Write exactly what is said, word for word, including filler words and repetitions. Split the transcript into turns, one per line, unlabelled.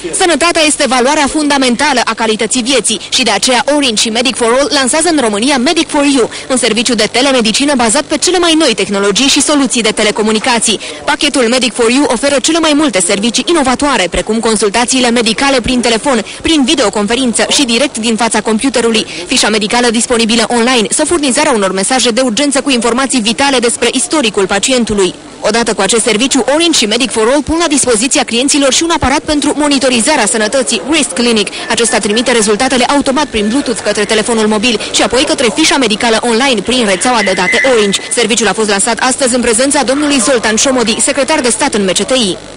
Sănătatea este valoarea fundamentală a calității vieții și de aceea Orange și Medic for All lansează în România Medic for You, un serviciu de telemedicină bazat pe cele mai noi tehnologii și soluții de telecomunicații. Pachetul Medic for You oferă cele mai multe servicii inovatoare, precum consultațiile medicale prin telefon, prin videoconferință și direct din fața computerului, fișa medicală disponibilă online sau furnizarea unor mesaje de urgență cu informații vitale despre istoricul pacientului. Odată cu acest serviciu, Orange și Medic for All pun la dispoziția clienților și un aparat pentru monitorizarea sănătății, Wrist Clinic. Acesta trimite rezultatele automat prin Bluetooth către telefonul mobil și apoi către fișa medicală online prin rețeaua de date Orange. Serviciul a fost lansat astăzi în prezența domnului Zoltan Șomodi, secretar de stat în M C T I.